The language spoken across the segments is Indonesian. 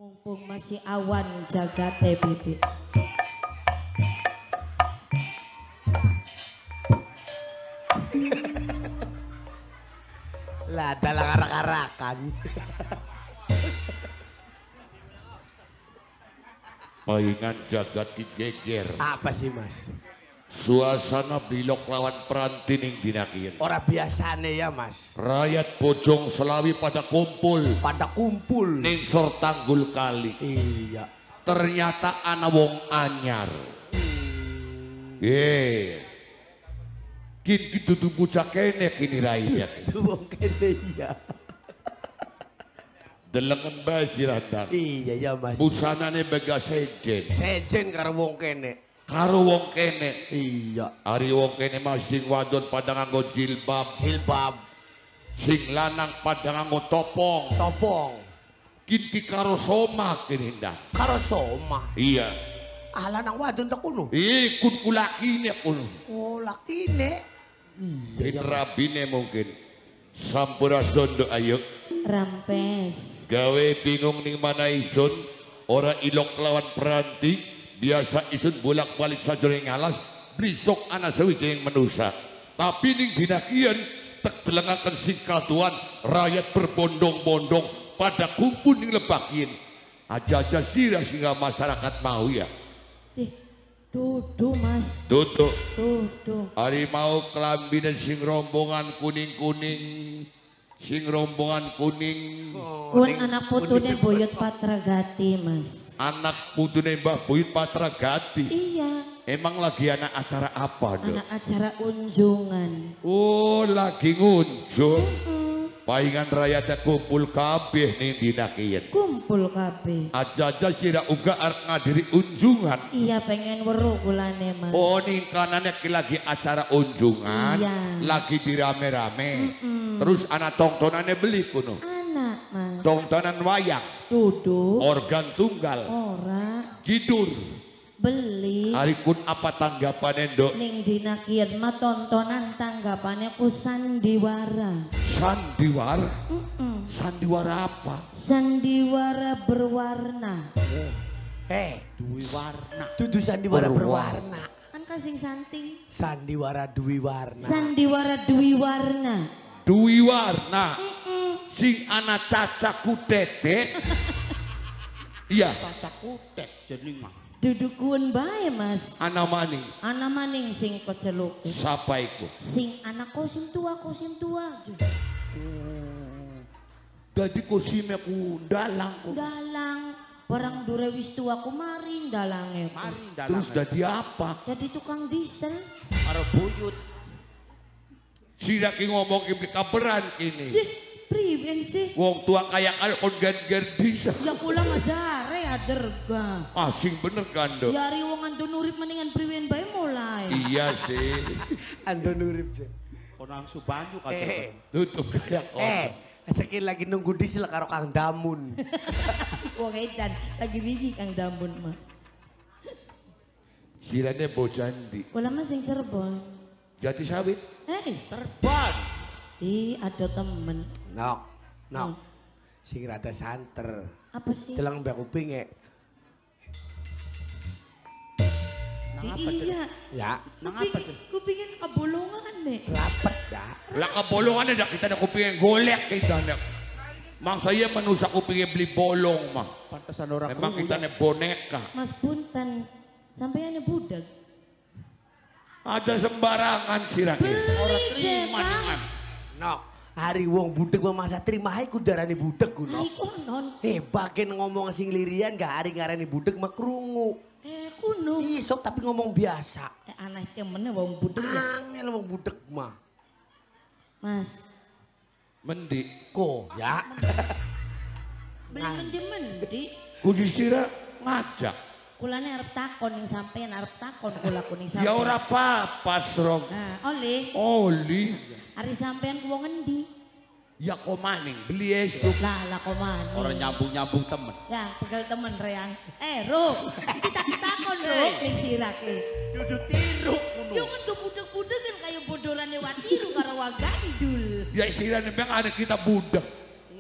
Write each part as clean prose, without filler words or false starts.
Mumpung masih awan jagate bibit. Lah dalang arak-arakan. Paingan jagat geger. Apa sih Mas? Suasana bilok lawan perantining dinakin. Ora biasane ya Mas. Rakyat Bojong Selawi pada kumpul. Pada kumpul. Ning sor tanggul kali. Iya. Ternyata ana wong anyar. Kin gitu tuh bocah kene kini rakyat. Itu wong kene iya. Delengen bae sirandang. Iya ya Mas. Busanane bega sejen. Sejen karo wong kene. Karo wong kene. Iya. Ari wong kene mah sing wadon pada nganggo jilbab. Jilbab. Sing lanang pada nganggo topong. Topong. Kini karo soma kini ndak. Karo soma. Iya. Ala nang wadon tak kuno. Ikut kulakine kuno. Oh lakine. Iya. Rabine mungkin. Sampura sondo ayo. Rampes. Gawe bingung ning mana isun. Ora ilok lawan peranti. Biasa isun bolak-balik sajroning alas. Brisok ana sawijing manusa. Tapi ning dinakian tek delengaken sing katuan rakyat berbondong-bondong pada kumpul ning lebakin. Aja-aja sirah sehingga masyarakat mau ya. Dudu Mas. Tutuk. Dudu. Hari mau kelambinan sing rombongan kuning-kuning. Sing rombongan kuning. Kun anak putune Buyut Patragati Mas. Anak putune Mbah Buyut Patragati. Iya. Emang lagi anak acara apa dok? Anak acara unjungan. Oh lagi ngunjung. Paingan rakyatnya kumpul kabeh nih dinakian. Kumpul kabeh. Aja-aja sira uga arep ngadiri unjungan. Iya pengen weruh kulane Mas. Oh ning kanane lagi acara unjungan. Iya. Lagi dirame-rame. Terus anak tongtonannya beli kuno. Anak Mas. Tongtonan wayang. Duduk. Organ tunggal. Ora. Jidur. Beli. Harikun apa tanggapannya dok? Ning dinakian mah tontonan tanggapannya ku sandiwara. Sandiwara? Sandiwara apa? Sandiwara berwarna. Duwi warna. Dudu sandiwara berwarna. Kan kasing santing. Sandiwara duwi warna. Sandiwara duwi warna. Duwi warna. Sing ana cacaku tete. Iya. Cacaku tek jeneng mah. Dudukun bae Mas. Ana maning. Ana maning sing keceluk. Sapa iku? Sing anak kosim tua. Dadi kusime ku dalang ku. Dalang. Barang dure wis tua kumarin dalange. Mari Terus dalangan. dadi apa? Jadi tukang diesel. Karo buyut. Sira ki ngomong ki kaberan kini. Jih, priben sih. Wong tua kayak kaya kon gerdisa. Ya kula ngajare aderga. Asing bener kan dok? Ya ari wong antun urip mendingan priwen bae mulai. Iya sih. Ando nurip sih. Konang subanyu kadang. Tutup kayak Sekin lagi nunggu diesel karo Kang Damun. Wong edan lagi biji Kang Dambun mah. Sirane bocandi. Kula mah sing Cirebon. Jati sawit. Serban. Ada temen. Nok. Sing rada santer. Apa sih? Delang mbak kuping Nang apa Iya. Ya. Nang apa tuh? Kupingin kebolongan nih. Rapet dah. Lah kabolongan na kita na kupingin golek kita na. Mang saya manusa kupingin beli bolong mah. Pantesan orang Memang kita na boneka. Mas Punten, sampeannya budak. Ada sembarangan sirake. orang Beli terima Kang. dengan. Nok. Hari wong budek masa terima hai kudarani budek ku Ai nok. konon. Bagian ngomong sing lirian gak hari ngarani budek mah krungu. Kuno. Isok tapi ngomong biasa. Aneh temennya wong budak ya. Angel wong budek mah. Mas, Mendi. Ko ya. beli mendi-mendi. Kudu sira ngajak. Kulane arep takon yang sampean arep takon kula kuning sampean. Ya ora apa-apa Srong. Nah, oleh Oli. hari sampean ku wong endi? Ya kok maning beli esuk. Lah komane. Orang nyambung-nyambung temen. Ya, pegel temen reang. Ro, kita takon Ro ning sirake. Dudu tiru kuno. Yo kan kebudak-budak kan kaya bodorane watiru karo wagandul. Ya sira nembang ada kita budak.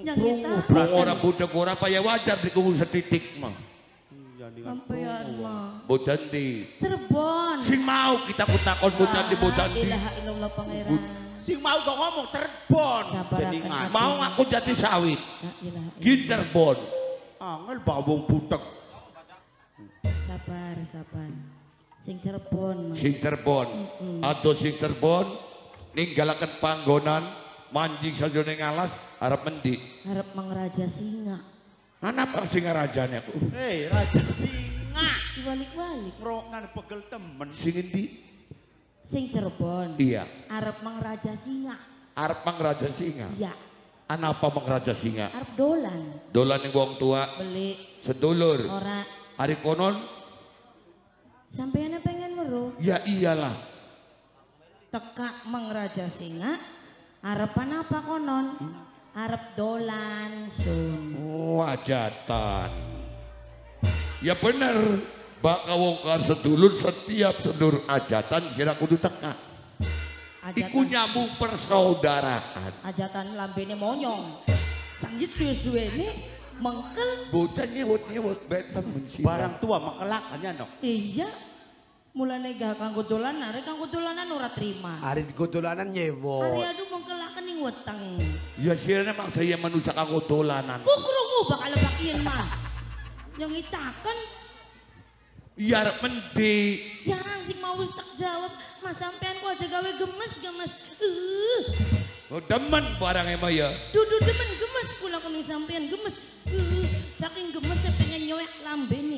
Yang kita Wong ora budek ora apa ya wajar dikubur setitik mah. sampean mah. Bocah ndi? Cirebon. Sing mau kita kutakon bocah ndi bocah ndi. Ilaha illallah pangeran. Sing mau kok ngomong Cirebon. Sabar Jadi akan ngajak. Mau aku jati sawit. La ilaha illallah. Ki Cirebon. Angel bawang butek. Sabar, sabar. Sing Cirebon. Mas. Sing Cirebon. Atau sing Cirebon ninggalaken panggonan manjing sajroning alas arep mendi. Harap mengraja singa. Apa sing rajane aku? Hei, Raja Singa. Dibalik-balik. Rongan pegel temen. Sing endi? Sing Cirebon. Iya. Arep mengraja singa. Arep mangraja singa. Iya. Apa mangraja singa? Arep dolan. Dolan ning wong tua Beli. sedulur. Ora. Hari konon Sampeyan pengen weruh. ya iyalah. Teka mengraja singa. Arepan apa konon? Arep dolan sun. Wajatan. Ya bener. Baka wong kar sedulur setiap sedulur ajatan kira kudu teka. Iku Ajatan, nyambung persaudaraan. ajatan lambene monyong. Sanggit suwe-suwene mengkel. Bocah nyewut-nyewut betem mensi. Barang tua makelakannya no. Iya. Mulane gak kanggo dolanan, arek kanggo dolanan ora terima. Hari di kodolanan nyewot. Ari adu mengkelaken ning weteng. Ya sirene mang saya manusia kanggo dolanan. Ku krungu bakal bakien mah. Yang itaken Ya arep mendi. yarang sing mau wis tak jawab, Mas sampean ku aja gawe gemes-gemes. Oh demen barang emang ya. Dudu demen gemes pula kuning sampean gemes. Saking gemesnya pengen nyoek lambene.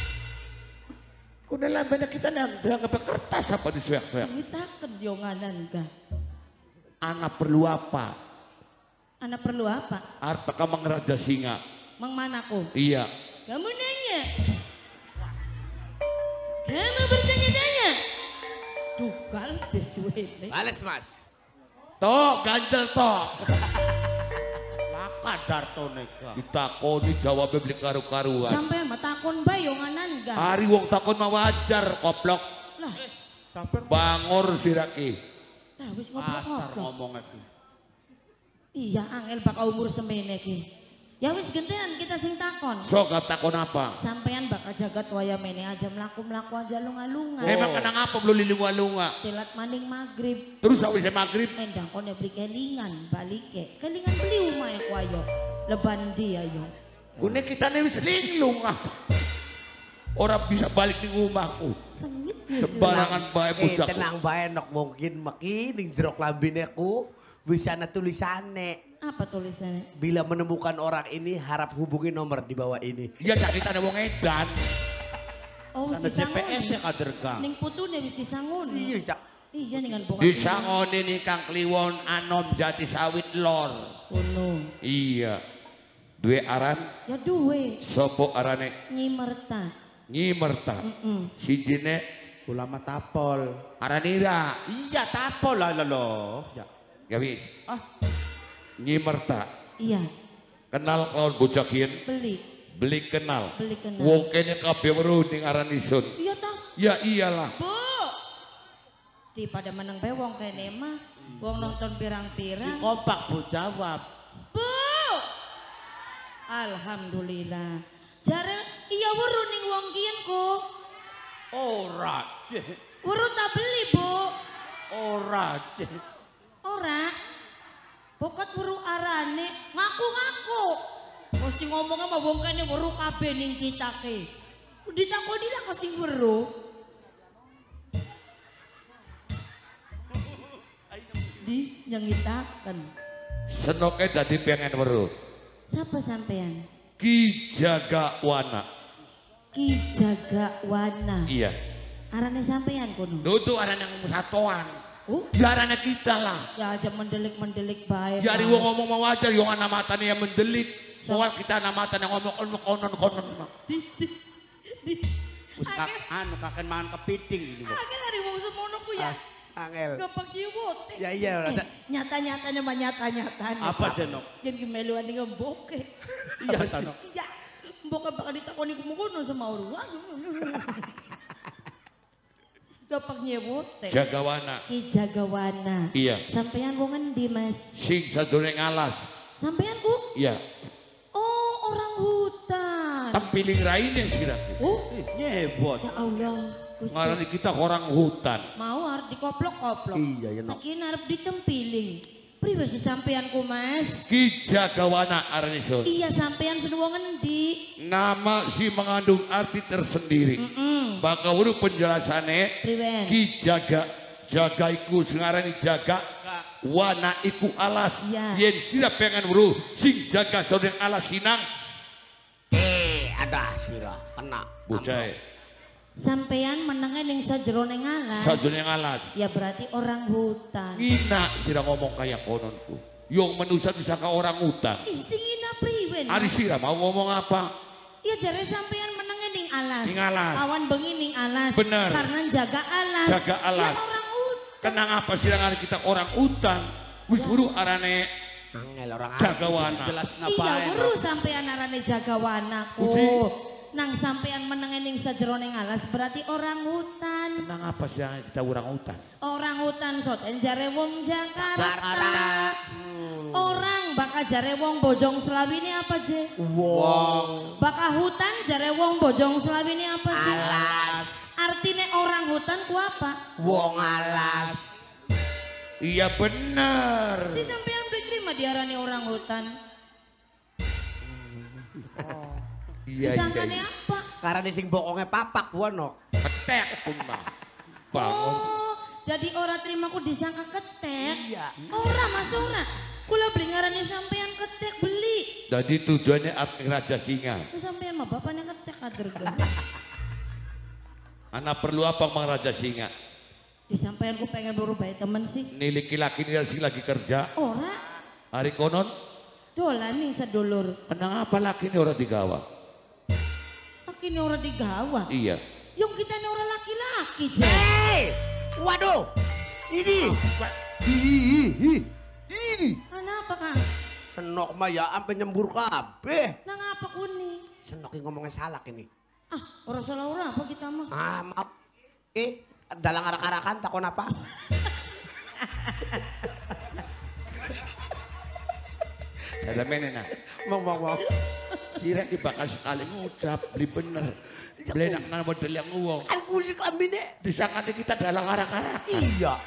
Kuno lambene kita nandang ke kertas apa disuyak-suyak. Ngitaken yo nganan ka. Anak perlu apa? Anak perlu apa? Arep ka mengraja singa. Mang manaku? Iya. Kamu nanya. Kamu bertanya-tanya. Tukal sesuai. Bales mas. Tok ganjel tok. Maka Darto neka. Ditakoni jawabnya beli karu-karuan. Sampai matakon bae yo nganan ka. Hari wong takon mah wajar koplok. Lah, Sampai Bangor siraki. lah wis pasar ngobrol-ngobrol. ngomong itu. Iya angel bakal umur semene ki. Ya wis gentenan kita sing takon. So gak takon apa? Sampean bakal jagat waya mene aja mlaku-mlaku aja lunga-lunga. Emang kenang apa belum lilunga-lunga? Telat maning maghrib. Terus awis maghrib. Endang kono beli kelingan, balike. Kelingan beli umah ku ayo. Leban dia ayo. Kune kita nih wis linglung apa? Orang bisa balik di rumahku. Sengit ya Sembarangan bae bocahku. Tenang bae nok mungkin makining jerok lambine ku bisa na tulisane. Apa tulisannya? Bila menemukan orang ini harap hubungi nomor di bawah ini. Iya dak kita ada wong edan. Oh, Sana wis disangon. CPS ya kadergang. Ning putune wis disangon. Iya cak. Iya dengan bukan. Disangoni nih Kang Kliwon Anom Jati Sawit Lor. Kuno. Iya. Dua aran, Ya duwe. sopo arane Nyimerta. Nyimerta. Si Jine Ulama tapol. aranira. Iya tapol lah lo. Ya. Gawis. Ah, Nyimerta. Iya. Kenal kawan bocakin. Beli. Beli kenal. Beli kenal. Wong kene kabeh weruh ning aran isun. Iya toh. Ya iyalah. Bu. Di pada meneng bae wong kene mah. Wong nonton si pirang-pirang. kompak bu jawab. Bu. Alhamdulillah. Jare iya weruh ning wong kiyen ku. Ora, cih. Weruh tak beli, Bu. Ora, cih. Ora. Pokok weruh arane ngaku-ngaku. Kok sing ngomongnya mah wong kene weruh kabeh ning kitake. Ditakoni lah kok sing weruh. Di nyengitaken. Senoke dadi pengen weruh. Siapa sampean? Ki Jagawana. Ki Jagawana. Iya. Arane sampean kono. Dudu aran yang musatoan. Oh, Ya arane kita lah. ya aja mendelik-mendelik bae. Jadi Pak. wong ngomong mau wajar, yang anak matanya yang mendelik. Soal kita anak mata yang ngomong konon. Wis anu kaken mangan kepiting ini. Bu. Akeh lari wong semono ku ya. Angel. Gampang kiwot. Ya iya. Nyata-nyatanya mah nyata-nyatanya. Apa jenok? Yen gemeluan ning mboke. Iya tanok. Iya. Mboke bakal ditakoni kumono sama urang. Gampang nyebut teh. Jagawana. Ki Jagawana. Iya. Sampeyan wong endi, Mas? Sing sadurunge ngalas. Sampean ku? Iya. Oh, orang hutan. Tempiling raine sirake. Oh, Nyebot. ya Allah. Gusti. Ngarani kita orang hutan. Mau harus dikoplok-koplok. Iya, ya, no. Saking arep ditempiling. Priwe sih sampeanku, Mas? Ki Jagawana arane Sun. Iya, sampean sudah wong endi? Nama si mengandung arti tersendiri. Bakal urut penjelasannya. Priwen. Ki jaga iku sengarani jaga. Wana iku alas. Iya. Yen tidak pengen buru sing jaga saudeng alas sinang. Ada sira kena. Bocah. Sampean menengah ning sajroning alas. Saudeng alas. Ya berarti orang hutan. Ngina sira ngomong kayak kononku. Yang manusia bisa ke orang hutan. Ih, sing ina priwen. Ari sira mau ngomong apa? Ya jare sampean menengah ning alas. Ning alas. Awan bengi ning alas. Bener. Karena jaga alas. Jaga alas. Ya orang hutan. Kenang apa sira ngari kita orang hutan? Wis buru arane Angel orang Jagawana. Jelas Iya, napae. weruh sampean arane jagawana Uji. Nang sampean menengah ning sajroning alas berarti orang hutan. Kenang apa sira ngari kita orang hutan? Orang hutan soten jare wong Jakarta. Orang bakal jare wong Bojong Selawi ini apa je? Wong. Bakal hutan jare wong Bojong Selawi ini apa je? Alas. Artinya orang hutan ku apa? Wong alas. Iya benar. Si sampean beli terima diarani orang hutan. Iya Disangkane iya. apa? Karena di sing bokongnya papak wono. Ketek pun mah. Bangun. Oh, jadi orang terima ku disangka ketek. Iya. Ora mas ora. Kula beli ngarani sampean ketek beli. Jadi tujuannya Adming Raja Singa. Ku sampean mah bapaknya ketek kader kan. Anak perlu apa Mang Raja Singa? Disampaikan ku pengen berubah temen sih. Niliki laki sing lagi kerja. Ora Hari konon, dolan ning sedulur. kenang apa laki ini orang digawa? Laki ini ora digawa. Iya. Yung kita ini ora laki-laki je. Hei, waduh, ini, ini, Kenapa kang? senok mah ya ampe nyembur kabeh. Nang apa kuni? Senok ngomongnya salah ini. Ah, orang salah orang apa kita mah? Ah, maaf. Dalang arak-arakan takon apa? Ada menena. Mau. Sira di bakal sekali ngucap, beli bener. Beli nak nana model yang uang. Aku sih kelambine. Disangka kita dalang arak-arak. Iya.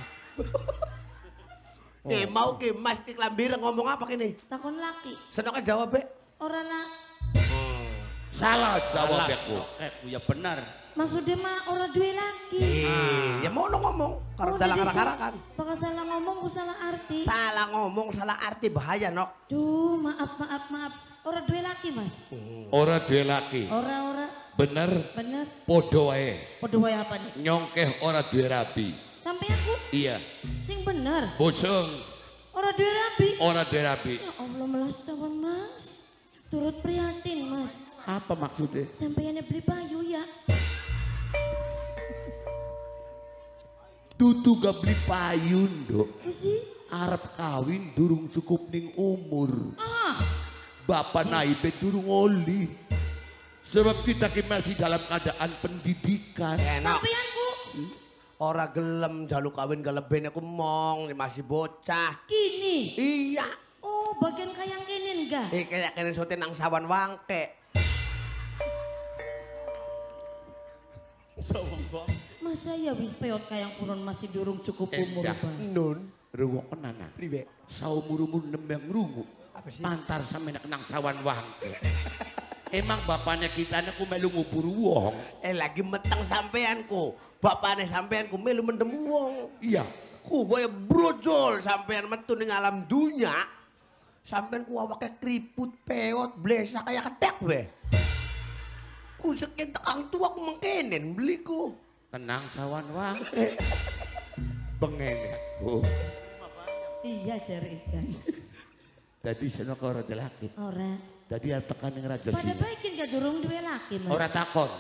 Mau ke mas di kelambir ngomong apa kini? Takon laki. Senoknya jawab be. Orang lah. Salah jawab Alas, aku. Oke, ya benar. Maksudnya mah orang dua laki. Ya mau ngomong. Kalau Oh, dalang jadi arak-arakan. bakal salah ngomong ku salah arti. Salah ngomong, salah arti bahaya nok. Duh, maaf. Orang dua laki mas. Orang dua laki. Ora. Bener, Bener. podo wae. Podo wae apa nih? Nyongkeh orang dua rabi. Sampai aku Iya. sing bener. Bojong Orang dua rabi. orang dua rabi. Ya Allah melas cawan mas. Turut prihatin mas. Apa maksudnya? Sampai beli payu ya. Tutu gak beli payun dok. Apa sih? Arab kawin durung cukup ning umur. Ah, Bapak naibe durung oli. Sebab kita masih dalam keadaan pendidikan. Enak. sampeanku Ora gelem jaluk kawin geleben aku mong ini masih bocah. kini. Iya. Oh, bagian kayang kinin ga? Kayak kene sote nang sawan wangke. Masa ya wis peot kayang purun masih durung cukup umur Endah. bang. Nun. Rungok kenana. Pribe. Saumur-umur nembang rungu. Apa sih? Antar sampe nak nang sawan wangke. Emang bapaknya kita ku melu ngubur wong. Lagi meteng sampeanku. Bapaknya sampeanku melu mendem wong. Iya. Ku gue brojol sampean metu ning alam dunya. Sampean ku awake keriput peot blesa kayak ketek we. Ku sekian tekang tua ku mengkenen beli ku. Tenang sawan wangke. Bengen aku. Iya cari ikan. Tadi sana ke orang laki. Ora. Tadi tekan yang raja Pada singa. baikin gak durung dua laki mas. Orang takon.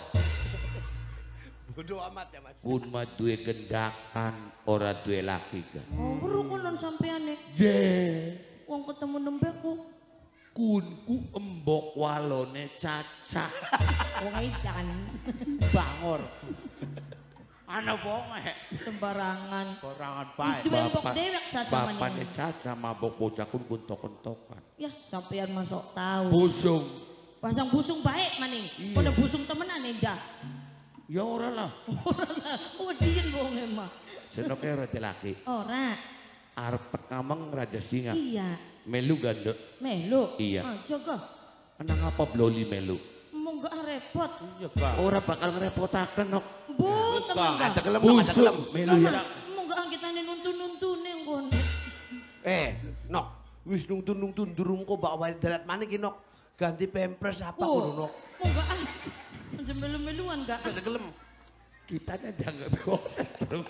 Bodoh amat ya mas. Kun mah duwe gendakan, ora duwe laki kan. Oh, berukunan sampean nih. Je. Wong ketemu nembeku. Kunku embok walone caca. Wong edan. Bangor. Ana bonge. Sembarangan. Korangan Wis bae. diwembok dewek saja Bapaknya maning. Caca mabok bocah kun kuntok-kuntokan. Ya, sampean masuk tahu. Busung. Pasang busung baik maning. Iya. Pada busung temenan dah. Ya ora lah. Oh, diin bonge mah. Senoknya roti laki. Ora. Arep ngameng Raja Singa. Iya. Melu gandek. Melu. Iya. Aja kah? Enang apa bloli melu? Mau gak repot. Iya, Kak. Ora bakal ngerepotaken nok. Bu, Wis, temen Kak. Ada gak? kelem, ada kelem. Melu ya. Mau gak kita nuntun-nuntun yang kon. Nok, wis nungtun durung kok bawa darat mana ki Nok? Ganti pempres apa kudu Nok? Mau gak ah? Macam melu-meluan gak? Ada kelem. Kita dianggap bosan bro.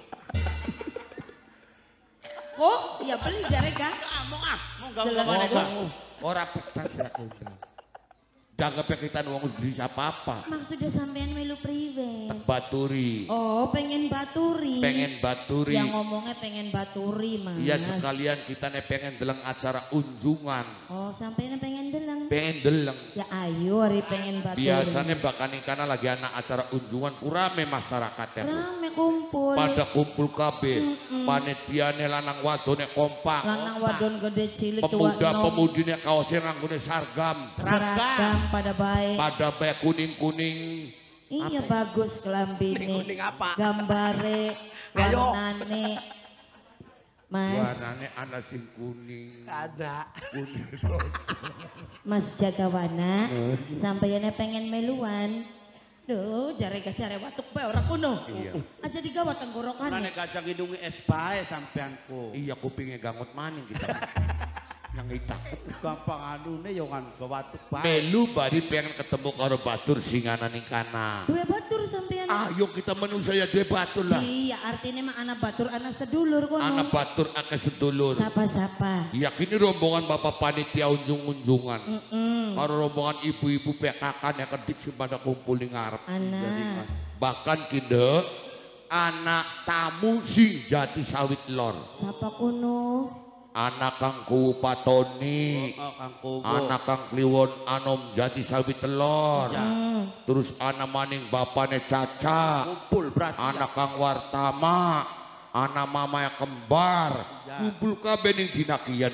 Kok? Ya beli jare gak? Mau enggak Dalam mana mana? Kak? Ora petas ya undang. Dianggapnya kita wong beli apa-apa. Maksudnya sampean melu priwe. Baturi. Oh, pengen baturi. Pengen baturi. Yang ngomongnya pengen baturi, Mas. Iya sekalian kita nih pengen deleng acara unjungan. Oh, sampean pengen deleng. Pengen deleng. Ya ayo hari pengen baturi. Biasanya bahkan karena lagi anak acara unjungan kurame masyarakatnya. rame kumpul. Pada kumpul kabeh. Panitiane lanang wadone kompak. Lanang wadon gede cilik tua Pemuda-pemudine kaosnya nganggone sargam. seragam pada baik. Pada bae kuning-kuning. Iya bagus kelambine. Kuning apa? Gambare, Ayo. warnane. Mas, Warnane ana sing kuning. Ada. Kuning. Mas Jagawana, sampaiannya pengen meluan. Duh, jare watuk bae ora kuno. Iya. Aja digawat tenggorokan. Nane kacang hidungi es bae sampeanku. Iya kupingnya gangot maning kita. Yang itak. Gampang anune yo kan bawatuk bae. Melu bari pengen ketemu karo batur singana ning kana. Dua batur sampean. Ayo kita menu saya dua batur lah. Iya, artinya mah anak batur, anak sedulur kono. Anak batur akeh sedulur. Sapa-sapa. Ya kini rombongan bapak panitia unjung-unjungan. Mm-mm. Karo rombongan ibu-ibu PKK yang kedik sing pada kumpul ning ngarep. Anak. Bahkan kinde anak tamu sing jati sawit lor. Sapa kuno? Anak kang Kupatoni. Oh, Kang Kubo. Anak kang Kliwon Anom jati sawit telor. Ya. Terus anak maning bapane Caca. Kumpul berarti. Anak kang Wartama. Anak mama yang kembar. Ya. Kumpul kabeh ning dinakian.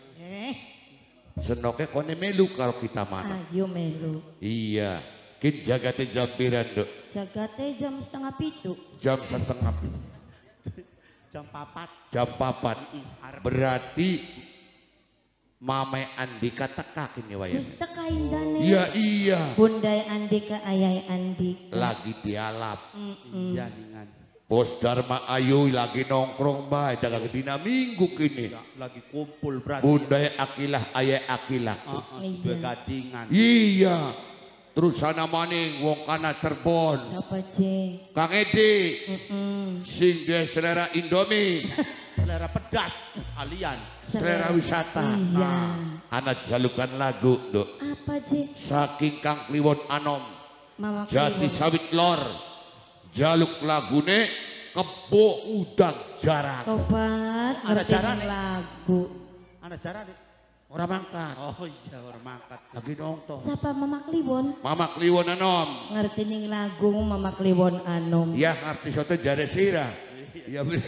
Senoke kone melu karo kita mana. Ayo melu. Iya. Kin jagate jam piran dok. Jagate jam 6:30. Jam setengah. Jam 4. Jam 4. Berarti Mame Andika tekakin ya wayan. Wis tekain dane. Iya iya. Bundai Andika, ayai Andika. Lagi dialap. Iya ningan. Bos Dharma Ayu lagi nongkrong bae dagang dina minggu kini. Ya, lagi kumpul berarti. Bundai Akilah ayah Akilah. Iya. Begadingan. Iya. Terus sana maning wong kana Cirebon. Siapa je? Kang Edi. Mm-mm. Sing dia selera Indomie. Selera pedas kalian. Selera wisata. Iya. Anak jalukan lagu dok. Apa je? Saking Kang Kliwon Anom. Mama Jati Kliwon. sawit lor. Jaluk lagune kebo udang jarang. Tobat Ada ngerti cara ning nih. lagu. Ada cara deh. Orang mangkat. Oh iya orang mangkat. Lagi nongkrong. Siapa Mama Kliwon? Mama Kliwon Anom. Ngerti ning lagu Mama Kliwon Anom. Ya ngerti soto jare sirah. Iya beli.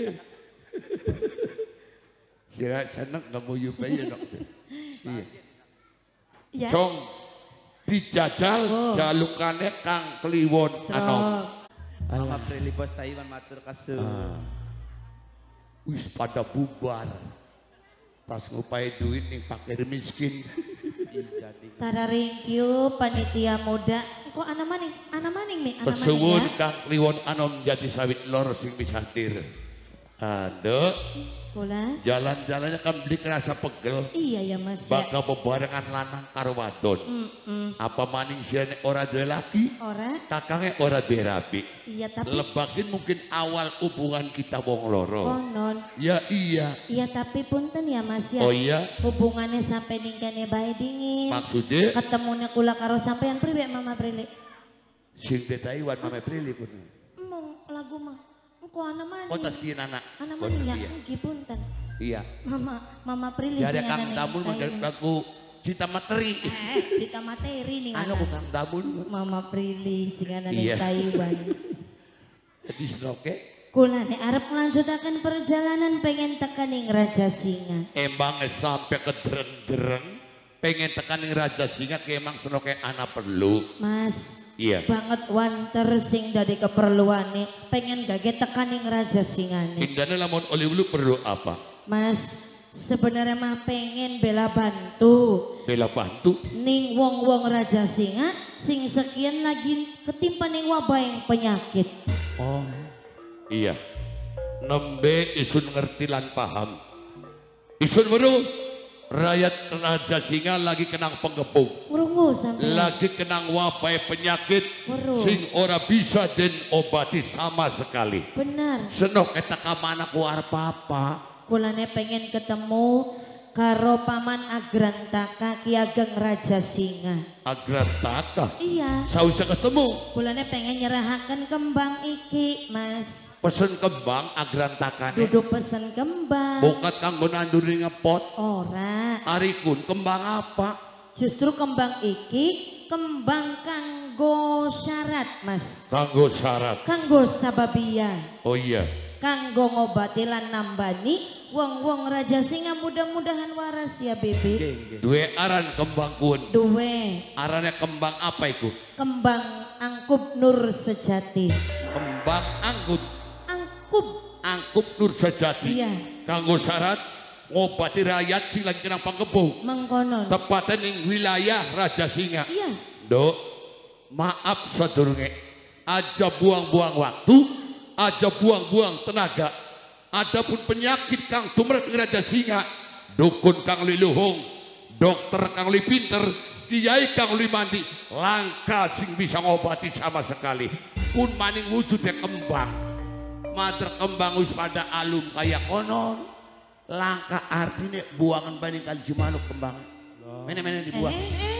Sirah seneng gak mau yup aja dok. Iya. Ya. Cong dijajal Oh. jalukannya Kang Kliwon Anom. Serok. Mama Prilly Bos Taiwan matur kasih. Wis pada bubar. Pas ngupai duit nih fakir miskin. Iya ningan. Tara ringkyu panitia muda. Kok ana maning? Ana maning nih, ana maning Pesuwun ya. Kang Kliwon Anom jati sawit lor sing bisa hadir. Ada Kula? jalan-jalannya kan beli kerasa pegel. Iya ya Mas ya. Bakal bebarengan lanang karo wadon. Apa maning siane ora duwe laki, Ora? kakangnya ora duwe rapi. Iya tapi Lebakin mungkin awal hubungan kita wong loro. konon. Ya iya. Iya tapi punten ya Mas ya. Oh iya. Hubungannya sampai ningkane bae dingin. Maksudnya Ketemunya kula karo sampean priwe Mama Prilly? sing de Taiwan mame prilih pun. Emang lagu mah. Engko ana maning. Oh tas kieu anak. Ana maning ya. Engki punten. Iya. Mama Prilly Jare sing Kang ana ning Damul Taiwan. lagu Cinta Materi. Cita materi nih Anu ana. ku Kang Damul. Mama Prilly sing ana ning Iya. Taiwan. Jadi senoke. Kulane arep melanjutakan perjalanan pengen tekan ing Raja Singa. Emangnya sampai ke dereng-dereng pengen tekan ing Raja Singa emang senoke anak perlu. Mas, Iya. banget wanter sing dari keperluane pengen gage tekan ing Raja Singane. Indahnya lamun oleh ulu perlu apa? Mas, sebenarnya mah pengen bela bantu Bela bantu. ning wong-wong Raja Singa sing sekian lagi ketimpa ning wabah yang penyakit. Oh. Iya. Nembe isun ngerti lan paham. Isun baru rakyat Raja Singa lagi kenang pengebung. Murungu sampai. Lagi kenang wabah penyakit Weruh. sing ora bisa den obati sama sekali. Benar. Senok eta kamana ku arep apa? Kulane pengen ketemu karo paman Agrantaka Ki Ageng Raja Singa. Agrantaka. Iya. Sausah ketemu. Kulane pengen nyerahaken kembang iki, Mas. Pesen kembang Agrantaka. Duduk pesen kembang. Bukat kanggo nanduri ngepot. Ora. Arikun kembang apa? Justru kembang iki kembang kanggo syarat, Mas. Kanggo syarat. Kanggo sababia. Oh iya. Kanggo ngobati lan nambani wong-wong Raja Singa mudah-mudahan waras ya, Bebe. Dua aran kembang kun. Duwe Arannya kembang apa iku? kembang angkup nur sejati. Kembang angkut. Angkup. Angkup nur sejati. Iya. Kanggo syarat ngobati rakyat sing lagi kena panggebung. Mengkonon. Tepatan ing wilayah Raja Singa. Iya. Dok, maaf sadurunge. Aja buang-buang waktu, aja buang-buang tenaga. Adapun penyakit kang tumrap ing Raja Singa, dukun kang liluhung, dokter kang li pinter, kiai kang li mandi, langka sing bisa ngobati sama sekali. Kun maning wujudnya kembang. Mater kembang wis pada alum kayak konon. Langka artinya buangan banding kali si manuk kembang. Mene-mene dibuang.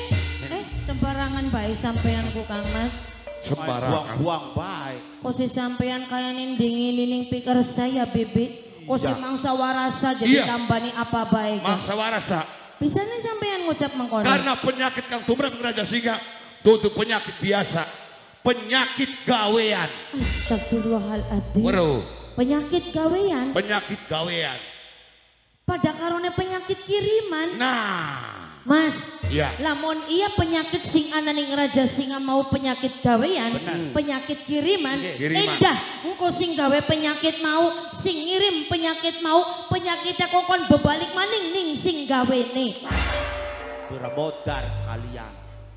Sembarangan baik sampean ku Kang Mas. Sembarangan. Buang-buang baik. Kok si sampean kaya ninding pikir saya, Bebe. Kok si mangsa warasa jadi Iya. tambani apa baik. Mangsa warasa. Bisa nih sampean ngucap mengkonon. Karena penyakit kang tumrap ing Raja Singa itu penyakit biasa. Penyakit gawean. Astagfirullahaladzim. Waduh, Penyakit gawean. penyakit gawean. Pada karone penyakit kiriman. Nah, Mas, iya. lamun iya penyakit sing ananing Raja Singa mau penyakit gawean, penyakit kiriman, Kiriman. edah engko sing gawe penyakit mau, sing ngirim penyakit mau, penyakitnya kokon bebalik maning ning sing gawe nih. Pura bodar sekalian.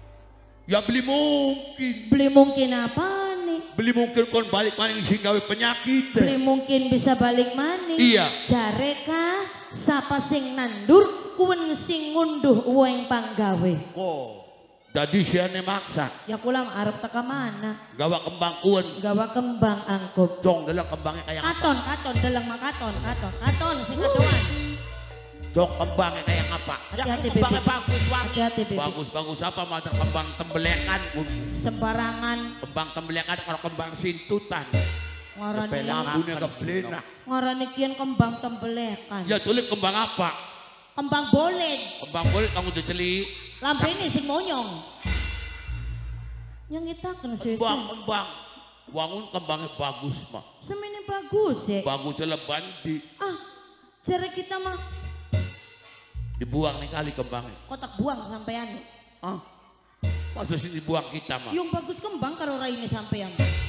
Ya beli mungkin. Beli mungkin apa nih? Beli mungkin kon balik maning sing gawe penyakit. Beli mungkin bisa balik maning. Iya. Jareka sapa sing nandur, kuwen sing ngunduh uang panggawe. Oh. Jadi siane maksa. Ya kulam arep teka mana? Gawa kembang kuon. Gawa kembang angkup. Jong dalam kembangnya kayak apa? Katon dalang katon sing kadoan. Jong kembangnya kayak apa? Hati-hati Ya, Bebe. kembangnya bagus wangi. Hati-hati Bebe. Bagus-bagus apa macam kembang tembelekan. Sembarangan Kembang tembelekan kalau kembang sintutan. ngarani Lampunya keblena. ngarani kian kembang tembelekan. Ya tulis kembang apa? Kembang boled. Kembang boleh kamu jejeli. Lampu ini sing monyong. Yang itakeun Kembang. Wangun kembangnya bagus mah. Semene bagus ya. Bagusnya lebandi. Cara kita mah Dibuang nih kali kembangnya. kotak buang sampean. Masa sih dibuang kita mah? Yung bagus kembang karo raine sampean.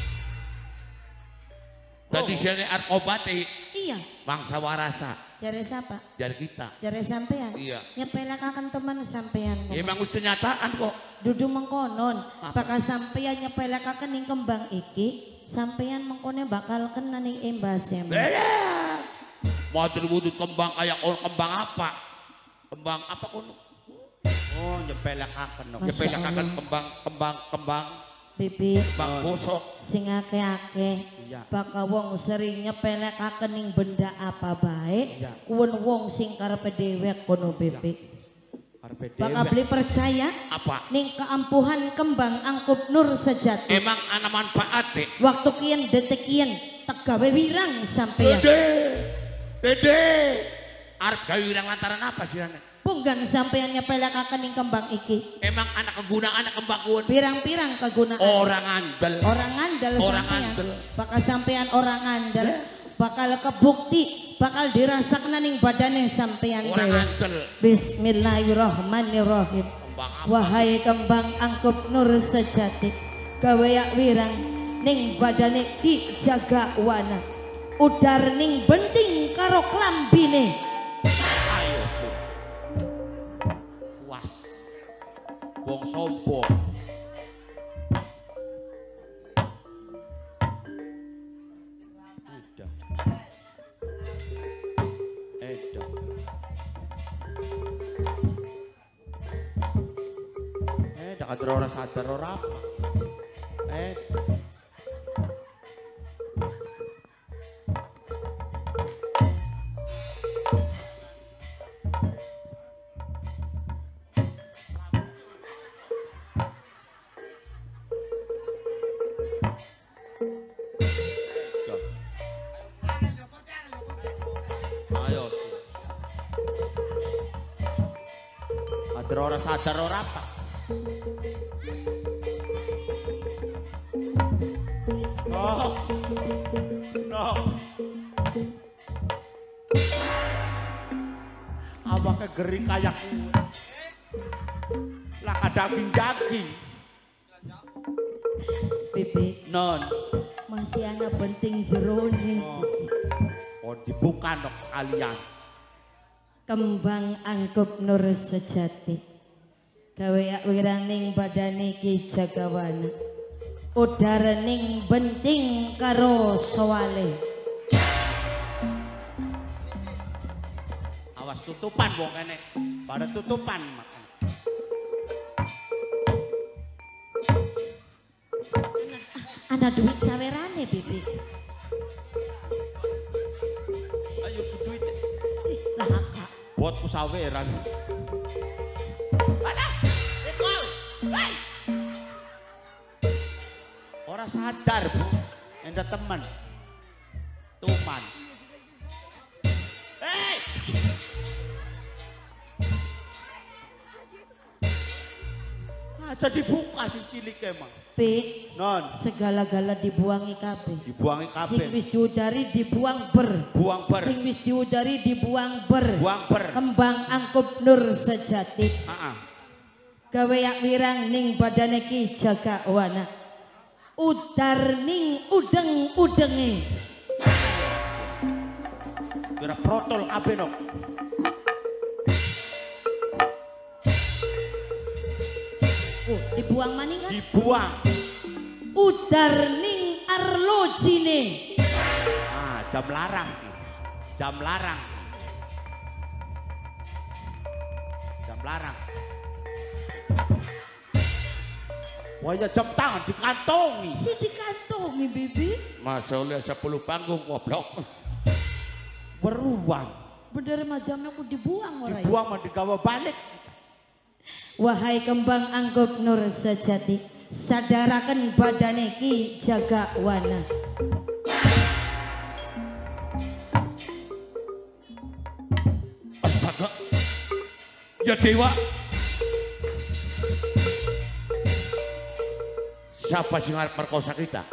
Tadi siane arep obati Iya, bangsa warasa. jare siapa? Jari kita. Jare sampean. Iya. Nyepelekaken teman sampean. Ya emang mesti nyataan kok. Dudu mengkonon, bakal sampeyan nyepelekaken ning kembang iki, sampeyan mengkone bakal kena ning embase. Mau terwujud kembang kayak orang kembang apa? Kembang apa kono? Oh, nyepelekaken no. Masya Nyepelekakan Allah. kembang Bibi kembang bosok. sing akeh-akeh Iya. bakal wong sering nyepelekaken ning benda apa bae, Iya. kuwen wong sing karepe dhewek kono Bibi. Arep Bakal dhewe. beli percaya Apa? ning keampuhan kembang angkup nur sejati. Emang ana manfaat deh. Waktu kian detik kian tegawe wirang sampeyan. Dede. Arep gawe wirang lantaran apa sih ane? Punggang sampean nyepelekaken ing kembang iki. Emang anak kegunaan anak kembangkun. Pirang-pirang kegunaan. Orang andel. Orang ngandel Orang sampean. ngandel. Bakal sampean orang ngandel. Bakal kebukti, bakal dirasakna ning badane sampean Orang dhewe. andel. Bismillahirrahmanirrahim. Kembang apa? Wahai kembang angkup nur sejati, gaweyak wirang ning badane Ki Jagawana. Udar ning benting karo klambine. Ayo Sur. Puas. Wong sombong. Udah. Edah. Dekat ora sadar ora apa. Ayo. Ada orang sadar ora apa? Oh. No. Awaknya gering kayak lah daging-daging. Bebek, Non. masih ana benting jerone. Oh dibuka dok sekalian. Kembang angkup nur sejati, gaweyak wiraning badane Ki Jagawana. Udar ning benting karo soale. Awas tutupan wong kene. Pada tutupan makan. Ana duit sawerane bebek. Ayo duit. Lah Kak. Buat kusaweran. Alah, ikol. Hei. Orang sadar bu, enda teman, tuman. Hei. Aja dibuka si cilik emang. Pit, Non, segala-gala dibuangi kabeh. dibuangi Sing kabeh. wis diudari dibuang ber. Buang ber, Sing wis diudari dibuang ber. buang ber. Kembang angkup nur sejati, gaweyak wirang ning badane Ki Jagawana. Udar ning udeng-udenge. Kira protol kabeh nok. Dibuang maning kan? Dibuang. Udar ning arlojine. Jam larang. Jam larang. Jam larang. Wah ya jam tangan dikantongi. Si dikantongi bibi. Masa oleh 10 panggung goblok. Beruang. Bener majamnya aku dibuang orang. Dibuang mah digawa balik. Wahai kembang angkup nur sejati, sadaraken badane Ki Jagawana. Astaga. Ya dewa. Siapa sing arep perkosa kita?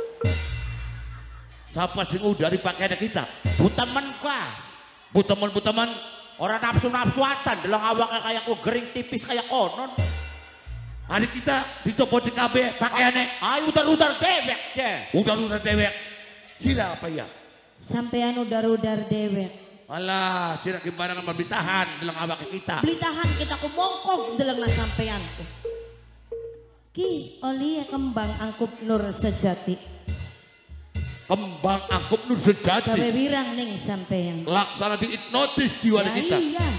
Siapa sing udari pakaian kita? Bu temen kah? Bu teman. Orang nafsu-nafsu acan deleng awaknya kayak ku gering tipis kayak konon. Hari kita dicopot di KB pakaiannya. Ayo udar-udar dewek ce. Udah dewek. Sila apa ya? Sampean udar-udar dewek. Alah, sila kimbarangan mabitahan dalam awak kita. Beli tahan kita kumongkong dalam na sampean. Ki oli kembang angkup nur sejati. Kembang angkup nur sejati. Gawe wirang ning sampean. Laksana dihipnotis di wali kita. Iya.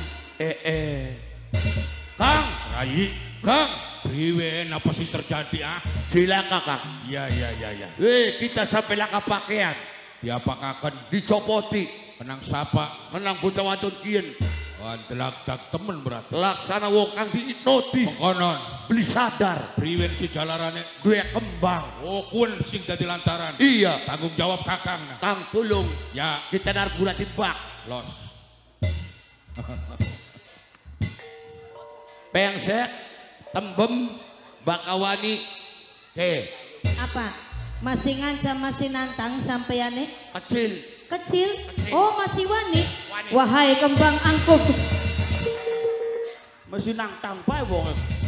Kang, Rai, Kang, priwe apa sih terjadi ah? silakan Kang. Ya. Kita sampai laka pakaian. Diapakakan Dicopoti. kenang sapa? Menang bocah wadon kien. Delak-dak temen berarti. Laksana wong kang dihipnotis. Konon, Beli sadar. priwen si jalarane. Dua kembang. Oh, kun sing dadi lantaran. Iya. Tanggung jawab kakang. Kang tulung. Ya, Kita nargula timbak. los. pengsek, tembem, bakawani, ke Apa? Masih ngancam masih nantang sampeyane? kecil. Kecil? Oh masih wani? Wahai kembang angkub. Masih nang tambah wong.